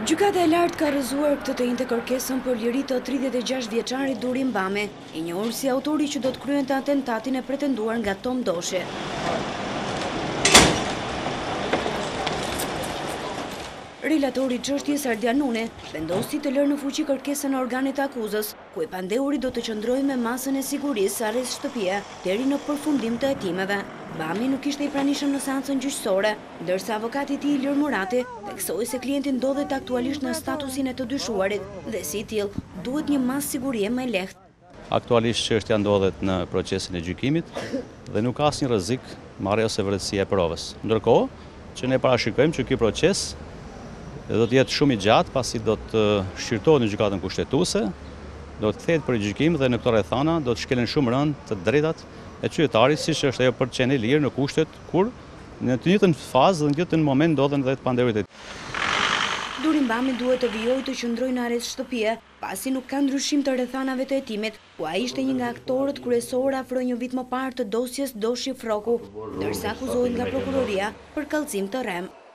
Gjykata e lartë ka rrëzuar këtë të njëjtë kërkesën për liri të 36 vjeçarit Durim Bame, i njohur si autori që do të kryente atentatin e pretenduar nga Tom Doshi. Relatori i çështjes Ardian Nune vendosi të lërë në fuqi kërkesën e organit të akuzës, ku i pandeuri do të qëndrojë me masën e sigurisë arrest shtëpie deri në përfundim të hetimeve. Bami nuk ishte i pranishëm në seancën gjyqësore, ndërsa avokati i tij Ilir Murati theksoi se klienti ndodhet aktualisht në statusin e të dyshuarit dhe si i tillë duhet një masë sigurie më e lehtë. Aktualisht çështja ndodhet në procesin e gjykimit dhe nuk ka asnjë rrezik marrje ose vërtetësia e provës. Ndërkohë që ne parashikojmë që ky proces do të jetë shumë i gjatë, pasi do të shqyrtohet në gjykatën kushtetuese, do të kthehet për gjykim dhe në këto rrethana do të shkelen shumë rënd të drejtat e qytetarit, siç është ajo për të qenë lirë në kushtet kur në të njëjtën fazë dhe në të njëjtën moment ndodhen edhe të pandeurit e tij. Durim Bami duhet të vijojë të qëndrojë në arrest shtëpie, pasi nuk ka ndryshim të rrethanave të hetimit, ku ai ishte një nga aktorët kryesorë afro një vit më parë të dosjes Doshi Froku, ndërsa akuzohet nga prokuroria për kallëzim të rrem.